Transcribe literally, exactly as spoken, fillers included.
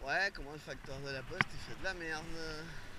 Ouais, comment le facteur de la poste il fait de la merde.